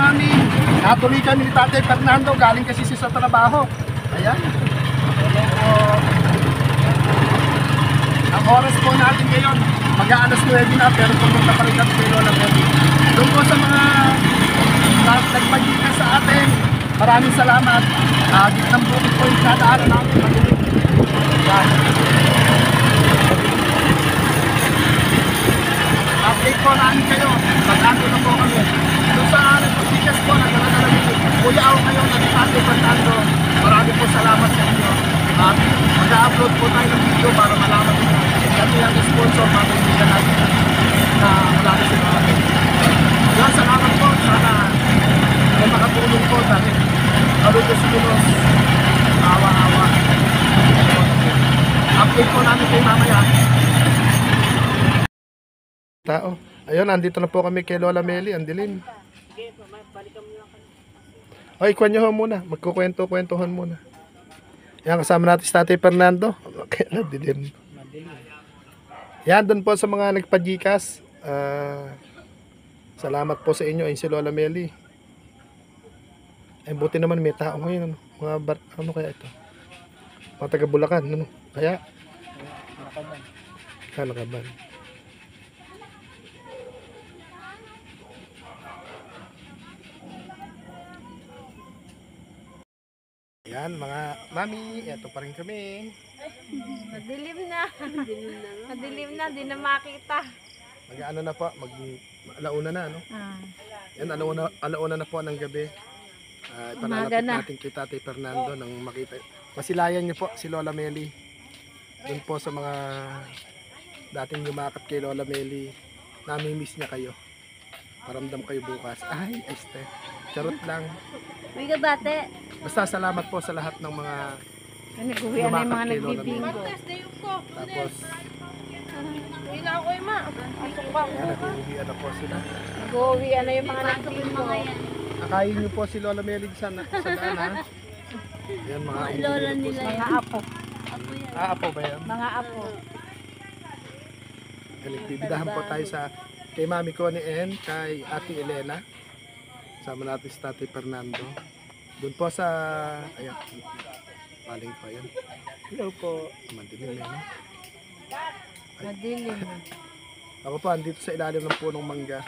Mami, natuloy kami ni Tatay Fernando, galing kasi siya sa trabaho. Ayan. Ang oras po natin ngayon, mag-aalas 9 na, pero pumunta pa rin kami kay Lola Meli. Doon po sa mga nagpagkita sa atin, maraming salamat. Gitnang bukid po yung kadaanan namin. Ayan. Update po namin kayo. Pag-ato na po kami. Doon sa nagpagkikas po, nagdala-dala nito. Kuya ako kayo, nag-Tatay Fernando. Maraming po salamat sa inyo. At mag-upload po tayo ng video para malaman nyo. Kami ang sponsor para bigyan natin na marami sa mga atin. Yan, salamat po. Sana ay makatulong po dahil kaluto siguro awa-awa. Update po namin kayo mamaya. Tao. Ayun, andito na po kami kay Lola Meli, ang dilim. Oy, kwan nyo muna. Magkukwento-kwentuhan muna. Yan, kasama natin si Tatay Fernando. Okay, dilim. Yan, doon po sa mga nagpa-Gcash. Salamat po sa inyo, ayun si Lola Meli. Ay, buti naman may tao ngayon. Ano kaya ito? Mga taga Bulacan, ano? Kaya? Nakaban. Yan, mga mami, eto pa rin kami. Madilim na. Madilim na, di na makita. Mag-ano na po, alauna na, no? Yan, alauna na po ng gabi. Ipanalapit natin kay Tatay Fernando nang makita. Masilayan niyo po si Lola Meli. Doon po sa mga dating yumakap kay Lola Meli. Nami-miss niya kayo. Paramdam kayo bukas. Ay, este. Charot lang. Uy, bate. Basta salamat po sa lahat ng mga Nag-uwian na yung mga nagbibingo. Tapos, Wala ako yung ma. nag-uwian na po sila. Nag-uwian na yung mga nagbibingo. Akayin niyo po si Lola Meli sa daan, ha? Yan, mga lola nila. Mga apo. Apo ba yan? Mga apo. Nagbibidahan po tayo sa kay Mami Connie and kay Ate Elena. Sama natin si Tatay Fernando. Doon po sa ayan. Paling pa yan. Hello po. Madilim yan. Madilim. Ako po andito sa ilalim ng punong mangga.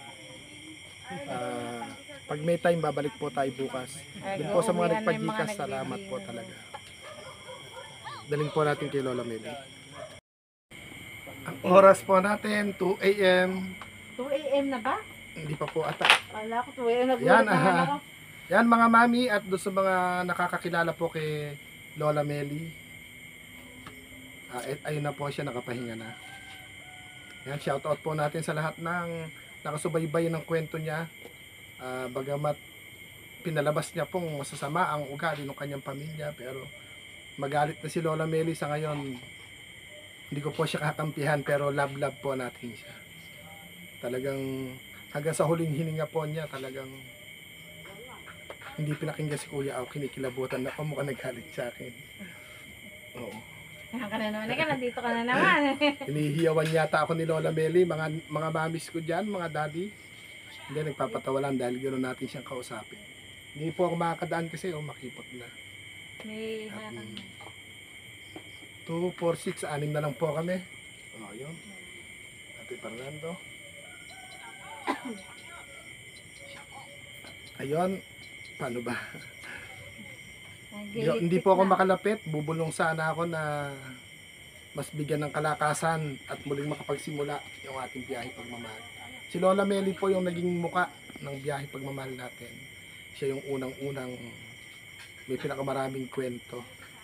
Pag may time babalik po tayo bukas. Doon po sa mga nagpag-Gcash, salamat po talaga. Daling po natin kay Lola Meli. Ang oras po natin 2 AM. 2 AM na ba? Hindi pa po ata. Wala ko 2 AM. Yan, yan mga mami at doon sa mga nakakakilala po kay Lola Meli. Ayun na po siya, nakapahinga na. Yan, shoutout po natin sa lahat ng nakasubaybay ng kwento niya. Bagamat pinalabas niya pong masasama ang ugali ng kanyang pamilya, pero magalit na si Lola Meli sa ngayon. Hindi ko po siya kakampihan, pero love po natin siya. Talagang hanggang sa huling hininga po niya, talagang hindi pinakinggan si Kuya Aw, kinikilabutan na mukha nagalit sa akin. Oo. Kaya ka na naman, nandito ka na naman. Hinihiyawan yata ako ni Lola Meli, mga mamis ko dyan, mga daddy. Hindi, nagpapatawalan dahil gano'n natin siyang kausapin. Hindi po ako makakadaan kasi, makipot na. May harang. 2, 4, 6, 6 na lang po kami. Yun. Ate Fernando. Ayun. Paano ba? Hindi po ako makalapit. Bubulong sana ako na mas bigyan ng kalakasan at muling makapagsimula yung ating biyahe pagmamahal. Si Lola Meli po yung naging muka ng biyahe pagmamahal natin. Siya yung unang-unang may pinakamaraming kwento.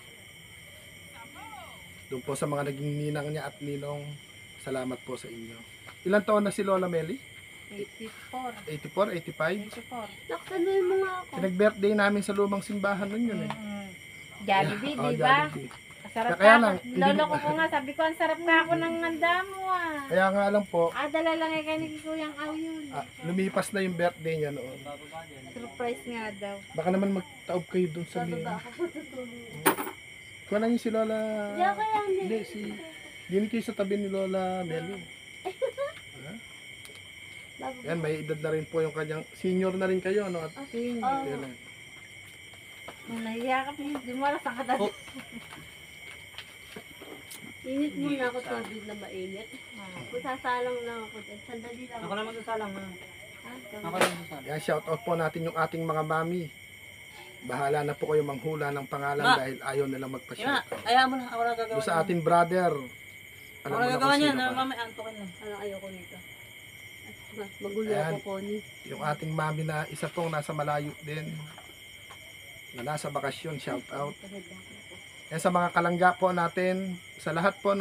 Doon po sa mga naging ninang niya at ninong, salamat po sa inyo. Ilan taon na si Lola Meli? 84. 84, 85? 84. Laksan mo yung mga ako. Pinag-birthday namin sa lumang simbahan nun yun eh. Jollibee, Oh, di ba? Jollibee. Sarap Kaya ka. lang, Lolo ko po nga, sabi ko, ang sarap ka ako ng handa mo ah. Kaya nga lang po, Dala lang kay ni Kuyang Aw yun. lumipas na yung birthday niya noon. Surprise nga daw. Baka naman magtaob kayo doon sa Bababa ako po tutulog. Kuha lang yung si Lola. Di ako yan. Hindi, Dini kayo sa tabi ni Lola Meli. Yan, may edad na rin po yung kanyang, senior na rin kayo, no? At, Sino? Oo. yan, Nahiya ka pa. Di mo alas ang kadali. Init muna ako tubig na mainit. Kung sasalang lang ako dyan. Sandali lang. Ako na magsasalang ha. Ako na magsasalang. yan, shout out po natin yung ating mga mami. Bahala na po kayo manghula ng pangalan Ma. dahil ayaw nilang Ima, magpa-shout out. ayaw mo na. Ako na gagawa. Doon sa ating brother, Ako alam mo na na gagawa kung niya. sino ka. Mamaya antokin lang. Ano ayoko nito. Magulo Ayan. ako, Connie. Yung ating mami na isa pong nasa malayo din, na nasa bakasyon, shout out. Yan sa mga kalangga po natin, sa lahat po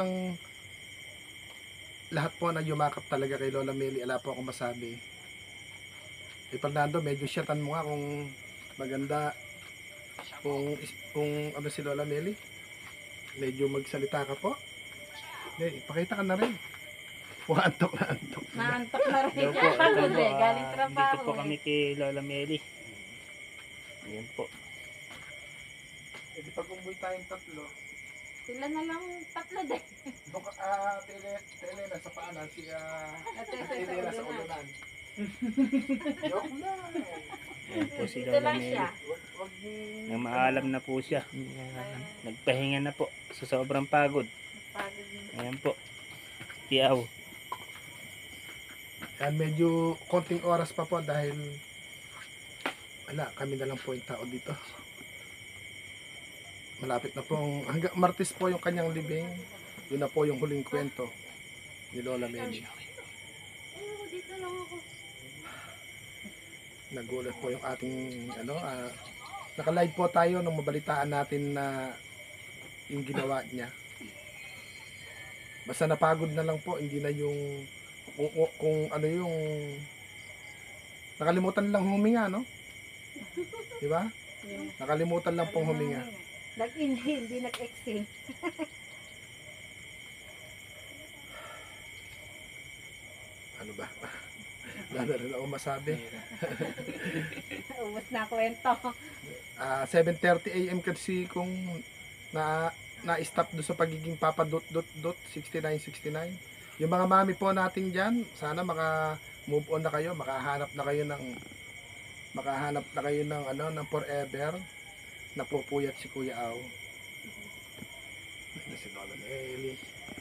na yumakap talaga kay Lola Meli, ala po akong masabi. Fernando, medyo shatan mo nga kung maganda, kung ano si Lola Meli. Medyo magsalita ka po. Hindi, ipakita ka na rin. Antok na antok. Naantok na rin. Hello po, ito Pagod po, eh. Galing trabaho. dito po kami kay Lola Meli. Ayan po. Pwede pag-umboy tayong tatlo. Sila na lang tatlo din. Doon ka, Tele na sa paanan, si Tele na sa ulunan. Joke lang. Ayan po si Dito Lola lang Meli. siya. Wag Nang maalam na po siya. Nagpahinga na po sa sobrang pagod. Pagod din. Ayan po. Tiyaw. Yan, medyo konting oras pa po dahil wala, kami na lang po yung tao dito. Malapit na pong, hanggang Martes po yung kanyang libing. Yun na po yung huling kwento ni Lola Meli. Ayoko, dito lang ako. Nagulat po yung ating, naka-live po tayo nung mabalitaan natin na yung ginawa niya. Basta napagod na lang po, hindi na yung, kung ano yung, nakalimutan lang huminga, no? Di ba? Nakalimutan lang pong huminga. Hindi nag-exhale. Ano ba? Wala na rin ako masabi. Ubus na kwento. 7:30 AM kasi kung na-stop do sa pagiging papa dot 6969. Yung mga mami po natin diyan, sana maka-move on na kayo, makahanap na kayo ng ng forever. Napupuyat si Kuya Aw. Na si Lola Meli.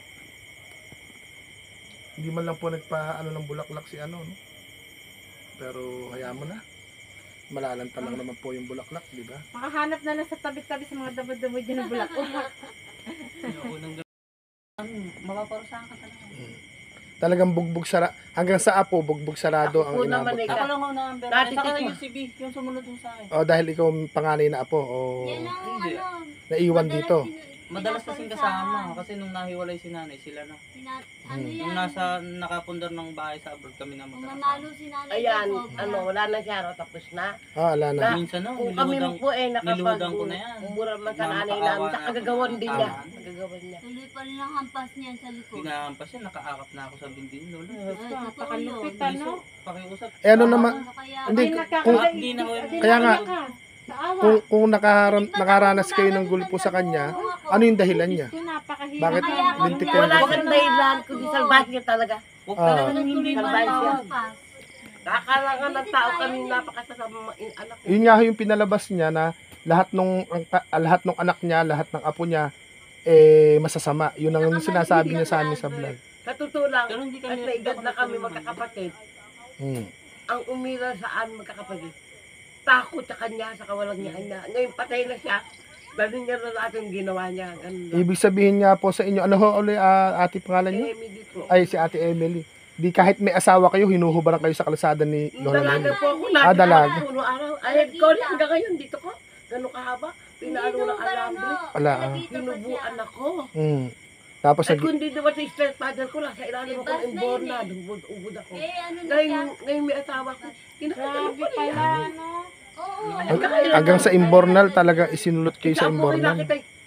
Hindi man lang po ng bulaklak si no? Pero hayaan mo na. Malalanta lang naman po yung bulaklak, di ba? Makahanap na lang sa tabi-tabi sa mga damo-damo dyan ng bulaklak. Unang mapaparusahan ka talaga. Talagang bugbog hanggang sa apo bugbog sarado ang inabot. Ako lang ako na pero saka na yung si B, yung sumunod yung sa akin. Oh, dahil ikaw ang panganay na apo o Yan ang Hindi. naiwan dito. Madalas kasing kasama kasi nung nahiwalay si nanay sila na. Ano Nung yan? nakapundar ng bahay sa abroad kami na Kung magkakasama. mamalo si nanay. Ayan, sobra. wala na siya, tapos na. Wala na. Minsan no, Kung kami niluhodang po niluhodang ko na yan. umura man sa nanay Mapakaawa namin, na. nakagagawan din niya. Tama. Nakagagawan niya. Tuloy pa rin ang hampas niyan sa likod. Pinahampas siya, nakaakap na ako sa bindin lola. Ay, totoo yun. Napakalupit Biso, ano? pakiusap. Eh ano naman, Ano kaya? Hindi, Ay, kung- nakakaiyak. Hindi na ako- Ay, Kaya nga, nakakaiyak ka. Sa awa. kung nakaranas kayo ng gulpo sa kanya, ano yung dahilan niya? Diyos ko, napakahirap. Bakit Kaya ako lintik niya. kayo Wala dito? kang dahilan, kundi salbahe niya talaga. Huwag Ah. talagang hindi Salbahe man siya. Hampas. Kakalangan ng tao kami napakasasama anak niya. Yun nga ho yung pinalabas niya na lahat ng anak niya, lahat ng apo niya masasama. Yun ang sinasabi niya sa amin sa vlog. Sa totoo lang, Pero hindi at kami may edad na kami magkakapatid, Hmm. ang umira saan magkakapatid. Takot sa kanya, sa kawalang niya. Ngayon patay na siya. Dahil niya na lahat yung ginawa niya. Ganun lang. Ibig sabihin nga po sa inyo, ano ho ulit ate pangalan niyo? Emily po. Ay, si Ate Emily. Di kahit may asawa kayo, hinuhubaran kayo sa kalsada ni Lola Dalaga Meli. po ako. Dalaga. Puno araw. Ay, ko rin hanggang ngayon dito ko. Gano'ng kahaba. Pinaano ng alambre. Wala, Binubuan ako. Hmm. Tapos Ay, kundi naman sa stepfather ko lang. Sa ilalim ako ng borna. Ubod ako. Eh, ano na siya? Ngayon may asawa ko. Kinakatalo Grabe ko niya. pala, ano? Oo, hanggang sa Imbornal talaga isinulot kayo sa Imbornal.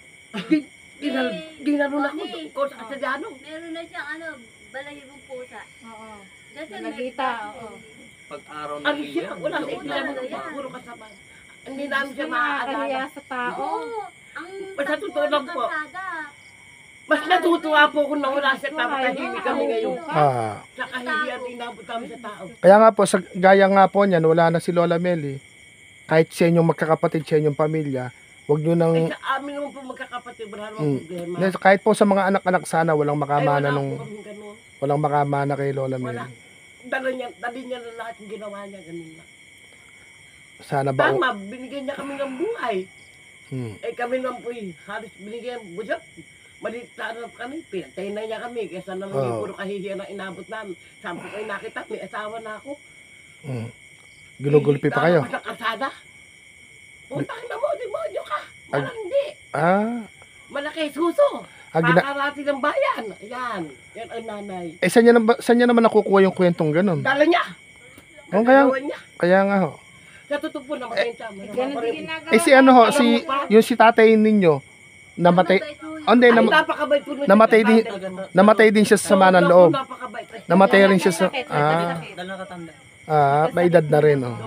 Dinalo na ako tungkol sa Kasadyano. meron na siyang balahibong pusa. Oo. Dati Nagita, oo. pag araw na Ano siya? Wala sa Wala ilalim na ko. yan. Puro kasama. Hindi namin siya Nakakahiya maaalala. sa tao. Oo. Ang Basta totoo lang po. kalsada. Mas natutuwa po kung nawala siya. Tapos tahimik kami ngayon. Ah, Sa kahihiyan yan inabot namin sa tao. Kaya nga po, sa gaya nga po niyan, wala na si Lola Meli. Kahit sa inyong magkakapatid, sa inyong pamilya, wag nyo nang... Ay, sa amin naman po magkakapatid, wala namang problema. Kahit po sa mga anak-anak sana, walang Ay, makamana wala nung... po kaming ganun. Walang makamana kay Lola Wala. Meli. Dali niya na lahat yung ginawa niya, ganun lang. Sana ba... Tama, binigyan niya kami ng buhay. Hmm. Eh kami naman po halos binigyan, busak. Maliit na kami, pinatay na niya kami. Kesa naman Oo. yung puro kahihiyan ang inabot namin. Sabi ko ay nakita, may asawa na ako. Hmm. Ginugulpi pa kayo. Tama ko sa kalsada. Putang na mo, demonyo ka. Malandi. Ah, Malaki suso. gina... Pakarati ng bayan. Ayan. Yan ang nanay. saan niya naman nakukuha yung kwentong ganun? Dala niya. Oh, kaya- Gagawan niya. Kaya nga ho. Sa totoo po naman siya. Ganun din ginagawa. Si ano ho, yung si tatay ninyo, namatay... Oh, hindi, Ay, napakabait po nun. namatay din- namatay din siya sa sama ng loob. Napakabait. Namatay rin siya sa... Dala katanda. May edad na rin, oh.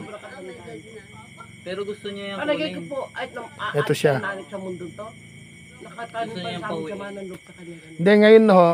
Pero gusto niya yung Palagay ko kunin. po, ay, Ito siya. Nanit sa mundo to. Nakatanin Gusto pa niya sa pauwi. sama ng loob sa kanya. ganun. Hindi, ngayon ho,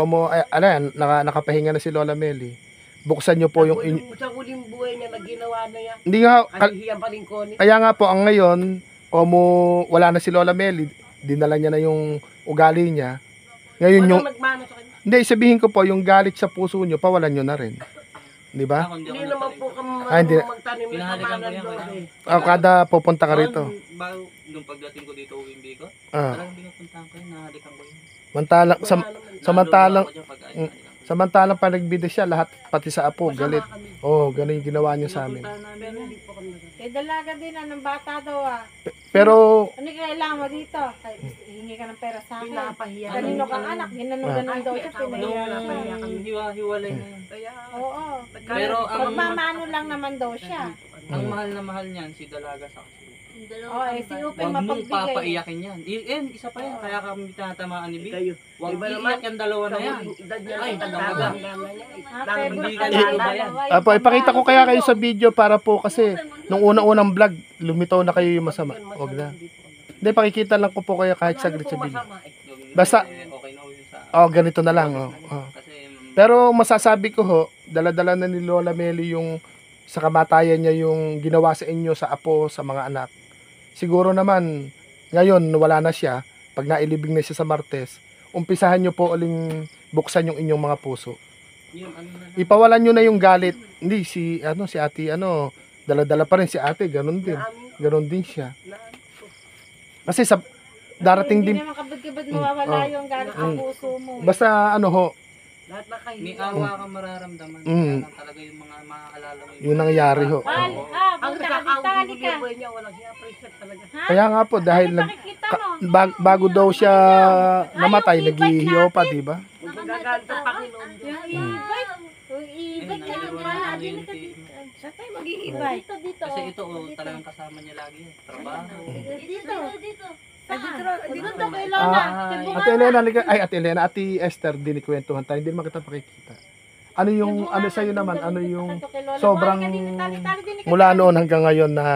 nakapahinga na si Lola Meli. Buksan niyo po yung... Sa huling buhay niya na ginawa na yan. Hindi nga, Kahihiyan pa rin ko ni. kaya nga po, ang ngayon, wala na si Lola Meli, dinala niya na yung ugali niya. Ngayon yung... Walang nagmana sa kanya. Hindi, sabihin ko po, yung galit sa puso niyo, pawalan niyo na rin. Di ba? Ako, Hindi naman po kami Hindi. magtanim ng Pinahalikan sama ko ng yan, loob kaya. eh. Kada pupunta ka rito. Bago, nung pagdating ko dito uwing Bicol, Ah, talagang pinupuntahan ko yun, nahalikan ko yun. samantalang, Wala naman. samantalang, Naluluwa ako dyan pag Mm. halikan ko. samantalang pag nagbida siya, lahat, pati sa apo, Masama galit. kami. Oh, ganun yung ginawa niyo sa amin. Pinupuntahan namin Pero yun. hindi po kami nagano. Eh, dalaga din ng bata daw ah. Pero, Ano kailangan mo dito? Hingi ka ng pera sa akin. Pinapahiya. Kanino kang anak? Ginanong-ganon daw siya. Pinahiya. Nung hiwa-hiwalay na yun. Kaya, Oo. Pero ang, Pagmamano lang naman daw siya. ang mahal na mahal niyan, si Dalaga sa kasi. Oo, eh, si Upe Huwag mong mapagbigay. papaiyakin yan. Isa pa yan, kaya kami tinatamaan ni Vic. kayo. Huwag Iba naman. iiyak yung dalawa Sa na yan. huling edad niya, Ay, ay, talaga. talaga. Ah, Hindi favorite ka talaga. ba yan? apo, ipakita ko kaya kayo sa video para po kasi nung una-unang vlog, lumitaw na kayo yung masama. Huwag na. Hindi, pakikita lang ko po kayo kahit saglit sa video. Basta- Okay na yun sa... Oh, ganito na lang. Oh. Kasi... Pero masasabi ko ho, dala-dala na ni Lola Meli yung sa kamatayan niya yung ginawa sa inyo, sa apo, sa mga anak. Siguro naman, ngayon wala na siya, pag nailibing na siya sa Martes, umpisahan nyo po uling buksan yung inyong mga puso. Yun, ano na lang. Ipawalan nyo na yung galit. Hindi, si ate, dala-dala pa rin si ate, ganun din. Ganun din siya. Kasi sa darating Hindi din, naman kabad-kabad mawawala yung galit sa puso mo. basta Lahat na kayo. May awa kang mararamdaman. Mm. Kaya lang talaga yung mga maaalala mo. yun nangyari ho. Mahal, Ang punta ka dito, kakauwi halika. buhay niya, walang siya appreciate talaga. Ha? Kaya nga po, dahil Ano pakikita mo? bago daw siya namatay, naghihiyaw pa, di ba? Kung magagalit ang Panginoon. Yung ibay. Yung ibay ka lang pala. Ano yung ti- Saan tayo mag-iibay? Dito. Kasi ito, talagang kasama niya lagi. Trabaho. Dito. Dito kay Lola. Ate Elena, Ate Elena, Ate Esther, dinikwentuhan tayo, hindi naman kita pakikita. Ano yung, ano sa'yo naman, ano yung sobrang mula noon hanggang ngayon na,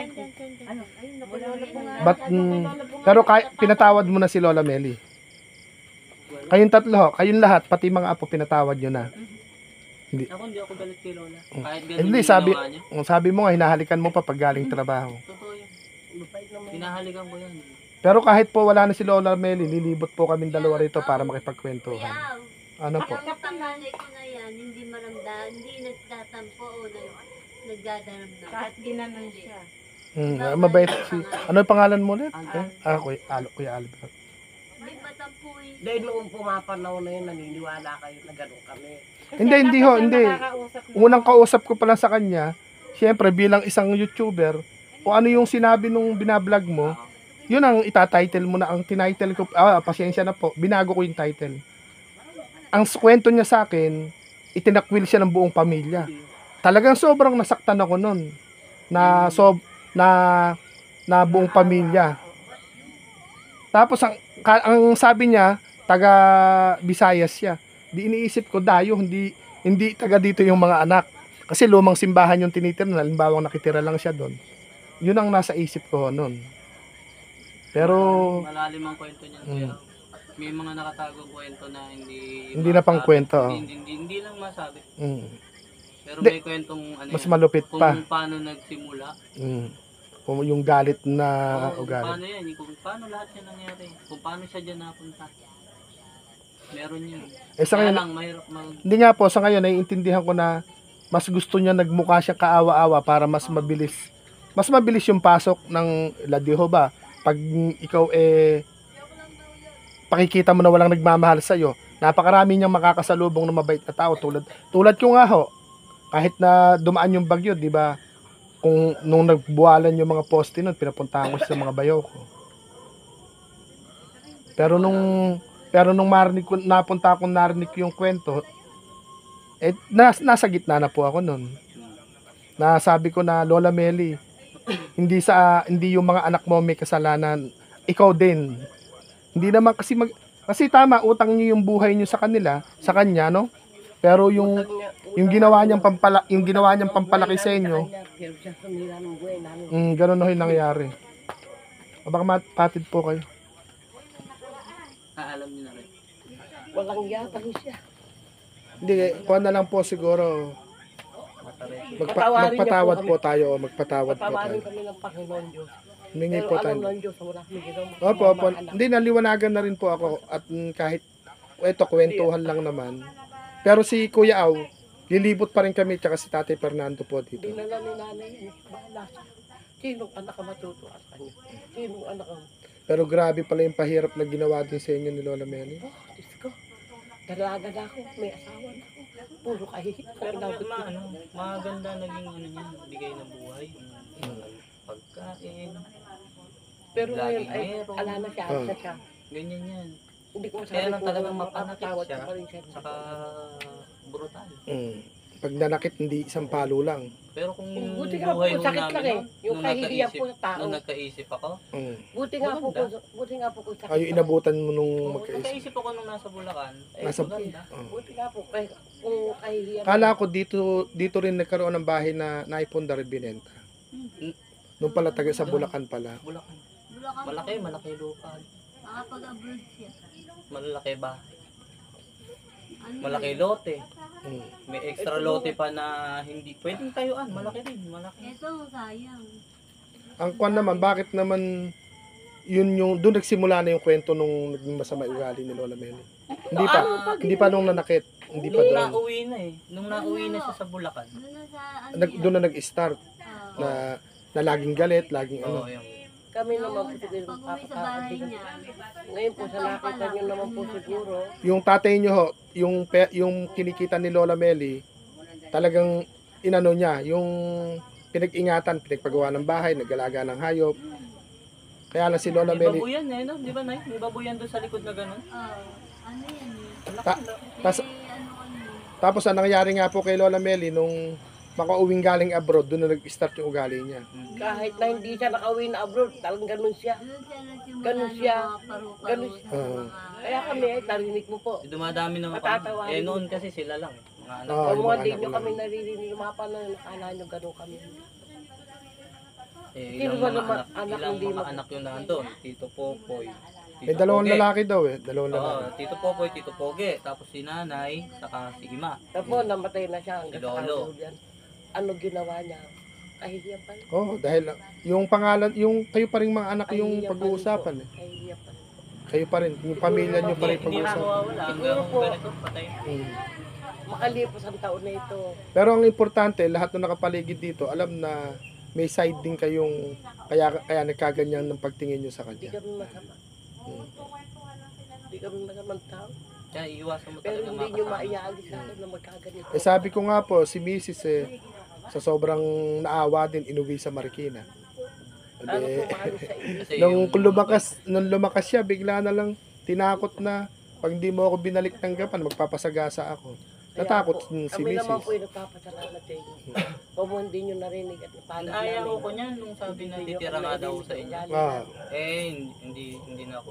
pero pinatawad mo na si Lola Meli. Kayong tatlo ho, kayong lahat, pati mga apo, pinatawad nyo na. Ako hindi ako galit kay Lola. Kahit ganun Hindi, yung sabi, ginawa niya. sabi mo nga, hinahalikan mo pa pag galing trabaho. Totoo yun. Pinahalikan ko yan. Pero kahit po wala na si Lola Meli, lilibot po kami dalawa rito para makipagkwentuhan. Ano po? Kapanganay ko na yan, hindi maramdaman, hindi nagtatampo o nagdadaramdam. Kahit ginanon siya. Mabait si, ano yung pangalan mo ulit? Kuya Albert. Hindi matampuin. Dahil noong pumapanaw na yun, naniniwala kayo na gano'n kami. Hindi ho, hindi. Unang kausap ko pa lang sa kanya, siyempre bilang isang YouTuber, kung ano yung sinabi nung binablog mo, yun ang itatitle mo na, ang tinitle ko, pasensya na po, binago ko yung title. Ang kwento niya sa akin, itinakwil siya ng buong pamilya. Talagang sobrang nasaktan ako nun. Na buong pamilya. Tapos ang sabi niya, taga Visayas siya. Di iniisip ko dayo, hindi taga dito yung mga anak. Kasi lumang simbahan yung tinitira, halimbawa nakitira lang siya doon. Yun ang nasa isip ko noon. Pero Malalim ang kwento niya. Kuya. May mga nakatagong kwento na Hindi na pang masabi. kwento, oh. Hindi lang masabi. Mm. Pero Hindi. may kwentong ano Mas yan, malupit kung pa. paano nagsimula. Mm. Kung yung galit na Kung ugali. paano yan, kung paano lahat yan nangyari. Kung paano siya dyan napunta. Meron yun. Eh sa Kaya ngayon, lang, mahirap hindi nga po, sa ngayon, naiintindihan ko na mas gusto niya nagmukha siya kaawa-awa para mas mabilis. Mas mabilis yung pasok ng ladiho ba? Pag ikaw pakikita mo na walang nagmamahal sa iyo, napakarami niyang makakasalubong na mabait na tao tulad ko nga ho. Kahit na dumaan yung bagyo, 'di ba? Kung nung nagbuwalan yung mga poste nun, pinapuntahan ko siya sa mga bayaw ko. Pero nung narinig ko yung kwento, nasa gitna na po ako nun. Nasabi ko na, Lola Meli, hindi yung mga anak mo may kasalanan, ikaw din. Hindi naman kasi tama, utang niyo yung buhay niyo sa kanya, no? Pero yung ginawa niyang pampalaki sa inyo, Pero siya sumira ng buhay namin. gano'n na yung nangyari. O baka mapatid po kayo. alam niyo na rin. Walang yatang siya. Hindi, kuha na lang po siguro. Patawarin niyo Magpatawad po po tayo. Magpatawad po Patawarin tayo. kami ng Panginoon Diyos. Humingi Pero po alam tayo. ng Diyos, wala kami ginawa. Opo, opo. Hindi, naliwanagan na rin po ako. At kahit, eto, kwentuhan lang naman. Pero si Kuya Aw, lilibot pa rin kami, tsaka si Tatay Fernando po dito. Dinala ni nanay yun. Bahala siya. Sinong anak ka matutuwa sa kanya? Sinong anak ka? Pero grabe pala yung pahirap na ginawa din sa inyo ni Lola Meli. Oh, Diyos ko. Dalaga na ako. May asawa na ako. Puro kahit. Pero maganda naging ano niya, bigay ng buhay. Pagkain, Pero ngayon laging ay meron. ala na siya. Ah. Ala siya. Ganyan yan. Hindi ko masabi Kaya lang kung talagang mapanakit mapatawad siya. ko pa rin siya. Saka brutal. Pag nanakit, hindi isang palo lang. Pero kung Buti nga po, buhay ho sakit lang namin, eh. Yung kahihiyan po ng tao. nung nagkaisip ako, Buti nga po Maganda. buti nga po kung sakit. Ay, yung inabutan mo nung nung magkaisip. nagkaisip ako nung nasa Bulacan, Nasa- maganda. Buti nga po kung kahihiyan. Kala ko dito rin nagkaroon ng bahay na naipunda rin binenta. Nung pala taga sa Bulacan pala. Bulacan. Bulacan Malaki lupa. Nakapag-abroad siya. Malalaki ba? Ano Malaki lote. Mm. May extra lote pa na hindi pwedeng tayuan. Malaki rin, malaki. Ito, sayang. Ang kwan naman, bakit naman yun yung doon nagsimula na yung kwento nung naging masama yung ugali ni Lola Meli? Hindi pa nung nanakit, hindi pa Nung doon. nauwi na eh. Nung nauwi na siya sa Bulacan. Doon na sa ano Doon na nag-start Ah, na laging galit, laging Oo, ano. yung Kami naman po siguro pag-uwi sa bahay niya. Ngayon po sa nakita niyo naman po siguro. Yung tatay niyo ho, yung kinikita ni Lola Meli, talagang inano niya, yung pinag-ingatan, pinagpagawa ng bahay, nagalaga ng hayop. Kaya lang si Lola may Meli, babuyan eh, no? Di ba, Nay? May babuyan doon sa likod na gano'n. Ano yan eh. tas- Ano. tapos ang nangyari nga po kay Lola Meli, nung makauwing galing abroad, doon na nag-start yung ugali niya. Kahit na hindi siya nakauwi na abroad, talagang ganun siya. Doon siya nagsimula Ganun ng siya. mga paru-paro Ganun sa Oo. mga... Kaya kami ay narinig mo po. Dumadami naman Matatawarin kami. Eh mo. noon kasi sila lang. Mga anak. Oo, Kung yung mga mga di anak nyo ko kami lang. naririnig, lumapa na nakala nyo ganun kami. Eh, Sino ilang ba mga naman anak, anak ilang hindi mga mag- anak yung nandun. Tito Popoy. May dalawang lalaki daw eh, dalawang lalaki. Oo, Tito Popoy, Tito Poge. Tapos si Nanay, saka si Ima. Tapos namatay na siya hanggang Si Lolo. sa yan. Ano ginawa niya? Kahihiyan pa rin. Oh, dahil yung pangalan, yung kayo pa rin mga anak yung Kahihiyan pa rin pag-uusapan po. eh. Kahihiyan pa rin. Kayo pa rin, yung pamilya niyo pa rin Hindi na pag-uusapan. mawawala hanggang Siguro po. ganito, patay. Makalipas ang taon na ito. Pero ang importante, lahat ng nakapaligid dito, alam na may side din kayong, kaya nagkaganyan ng pagtingin niyo sa Hindi kanya. kami masama. Hmm. Hindi kami masamang tao. Kaya iwasan mo Pero talaga hindi nyo makasama. maiaalis sa akin na magkaganito. Eh sabi ko nga po, si Mrs. sa sobrang naawa din, inuwi sa Marikina. Ano Edi, po maalis sa inyo? Kasi nung lumakas siya, bigla na lang tinakot na, pag hindi mo ako binalik ng gapan, magpapasagasa ako. Natakot si Kami naman Mrs. po yung nagpapasalamat sa inyo. Kung hindi nyo narinig at napalad Ayaw ko niyan nung sabi na titira nga daw sa inyo. Ah, Eh, hindi na ako.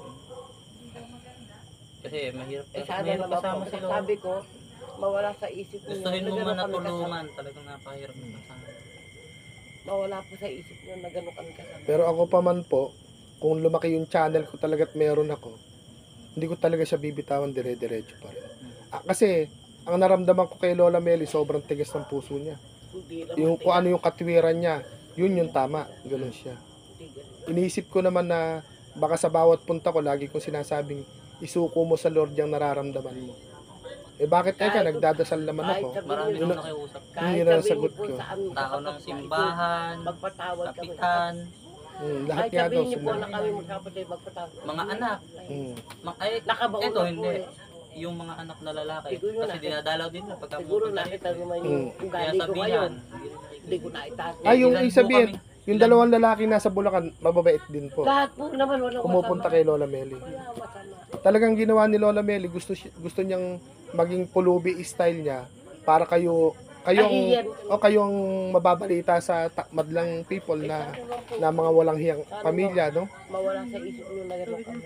Kasi mahirap, sana mahirap naman kasama po. si Lolo. Sabi ko, mawala sa isip nyo. Gustuhin mo na man gano'n kami natulungan, talagang napahirap na kasama. Mawala po sa isip nyo na gano'n kami kasama. pero ako pa man po, kung lumaki yung channel ko talaga't meron ako, hindi ko talaga siya bibitawan, dire-diretso pa rin. Kasi, ang naramdaman ko kay Lola Meli, sobrang tigas ng puso niya. Hindi naman Yung kung ano yung katwiran niya, yun yung tama. Ganun siya. Iniisip ko naman na baka sa bawat punta ko, lagi kong sinasabing, isuko mo sa Lord yung nararamdaman mo. Eh bakit ka, nagdadasal naman ako. Marami Yun nang na- nakiusap. Yun ang sagot ko. Tao ng simbahan, Magpatawad kami. kapitan, Lahat Kahit nga daw sabihin niyo po sila. na kami magkapatid, magpatawad. mga anak. Ay, Nakabaon ito na po hindi. eh. Yung mga anak na lalaki. Siguro Kasi nakita- dinadalaw din na pagka Siguro pupunta nakita dito. naman yung Kaya ugali ko ngayon. sabihan. Hindi ko na itaas. Ay, yung Ilan po sabihin, kami? yung dalawang lalaki nasa Bulacan, mababait din po. Lahat po naman walang Pumupunta kay Lola Meli. Wala masama. Talagang ginawa ni Lola Meli, gusto niyang maging pulubi style niya para kayong kayong mababalita sa madlang people na mga walang hiyang pamilya, no? Mawala sa isip nyo na gano'n kami.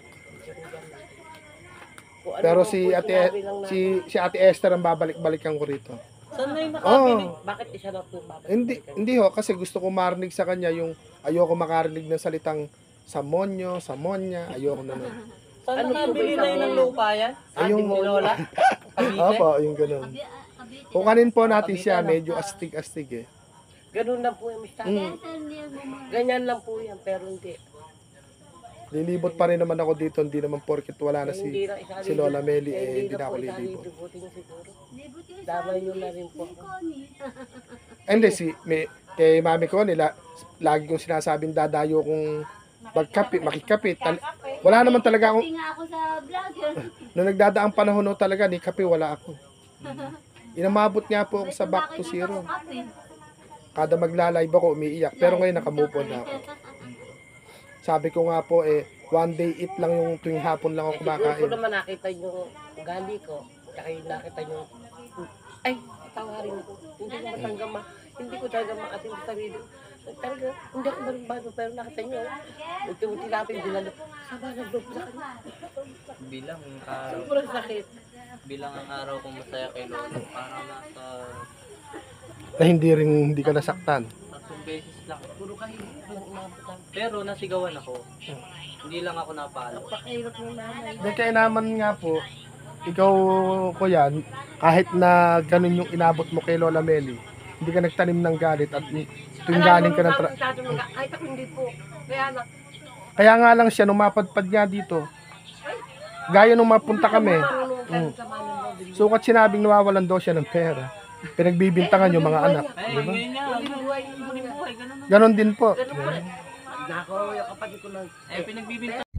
Kung ano Pero po si po Ate sinabi lang namin, si Ate Esther ang babalik-balikan ko rito. Saan na yung Oh, nakabili? bakit isa na po babalik? hindi ho kasi gusto ko marinig sa kanya yung ayoko makarinig ng salitang samonyo, samonya, ayoko na nun. Saan Ano po nakabili ba na yun ng yung- lupa yan? Ay, yung Ni Lola? Cavite? Opo, yung ganun. Kukanin po natin siya, medyo astig-astig eh. Ganun lang po yung mistake. Mm. Ganyan lang po yan, pero hindi. Lilibot pa rin naman ako dito, hindi naman porket wala na Hindi si lang isa si Lola Meli, hindi na na ako po isa lilibot. libutin nyo siguro. Damay nyo na rin po ako. Hindi, kay mami ko, lagi kong sinasabing dadayo kong makikapit. Wala naman talaga akong, Hindi nga ako sa vlogger. nung nagdadaang panahon no, talaga, ni kape wala ako. Inamabot nga po ako sa back to zero. Kada magla-live ako, umiiyak. Pero ngayon nakamove on na ako. Sabi ko nga po, one day eat lang yung tuwing hapon lang ako Siguro ko kumakain. naman nakita yung ugali ko. Tsaka yung nakita yung, ay, tawarin ko. Hindi ko matanggap hindi ko talaga maatin sa sarili. Talaga, hindi ako marumbado, pero nakita nyo. Ultimo tinapin, dinalo. Saba, nag-drop sa kanya. Bilang ang araw. Sobrang sakit. Bilang ang araw kong masaya kay Lola. Parang nasa Na hindi ka nasaktan. 3 beses lang. Puro kayo, walang inabutan. Pero nasigawan ako. Hindi lang ako napalo. Napakahirap ng nanay. Then kaya naman nga po, ikaw ko yan, kahit na ganun yung inabot mo kay Lola Meli, hindi ka nagtanim ng galit at tuwing galing ka ng kahit ako hindi po. Kaya na, Kaya nga lang siya, nung mapadpad nga dito, gaya nung mapunta kami, tulong ka sa manong mo. sukat sinabing nawawalan daw siya ng pera. Pinagbibintangan yung mga anak. Ay, Di ba? ngayon nga. Buhay, ganun. Ganon din po. Ganun po. Nako, yung kapatid ko lang. Eh, pinagbibinta